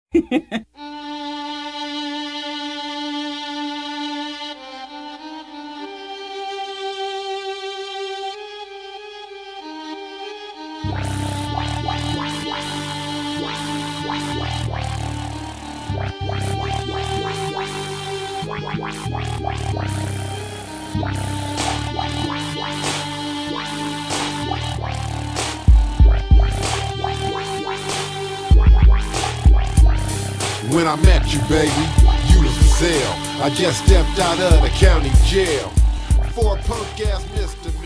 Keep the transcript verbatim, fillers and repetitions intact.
When I met you, baby, you was for sale. I just stepped out of the county jail for a punk ass misdemeanor.